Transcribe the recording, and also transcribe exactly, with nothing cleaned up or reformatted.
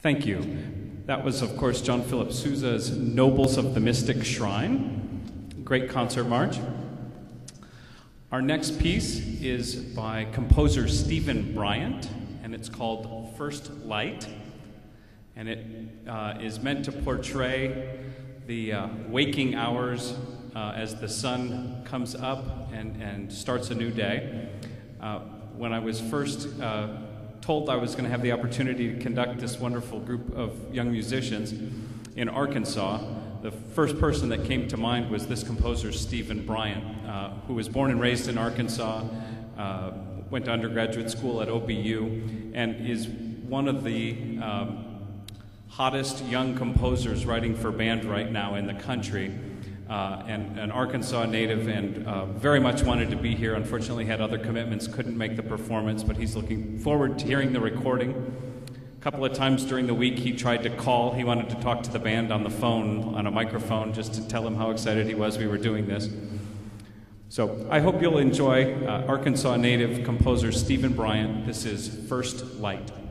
Thank you. That was, of course, John Philip Sousa's Nobles of the Mystic Shrine. Great concert march. Our next piece is by composer Stephen Bryant, and it's called First Light. And it uh, is meant to portray the uh, waking hours uh, as the sun comes up and, and starts a new day. Uh, when I was first uh, told I was going to have the opportunity to conduct this wonderful group of young musicians in Arkansas, the first person that came to mind was this composer, Stephen Bryant, uh, who was born and raised in Arkansas, uh, went to undergraduate school at O B U, and is one of the um, hottest young composers writing for band right now in the country. Uh, and an Arkansas native, and uh, very much wanted to be here. Unfortunately had other commitments, couldn't make the performance, but he's looking forward to hearing the recording. A couple of times during the week he tried to call. He wanted to talk to the band on the phone, on a microphone, just to tell them how excited he was we were doing this. So I hope you'll enjoy uh, Arkansas native composer Stephen Bryant. This is First Light.